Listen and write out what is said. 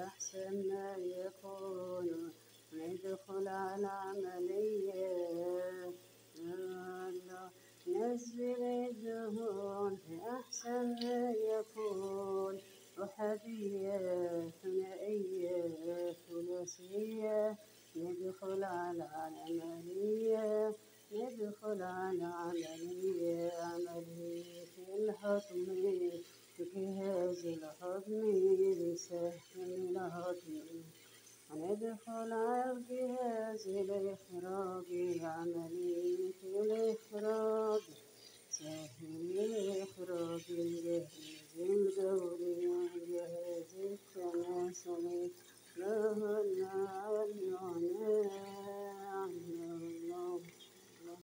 أحسن ما يكون ندخل على العملية نزل الدهون في أحسن ما يكون وحبية ثنائية ثلاثية ندخل على العملية ندخل على عملية الهضم جهاز الهضم بيسهل الهضم ندخل على الجهاز الإخراج عملية الإخراج سهل الإخراج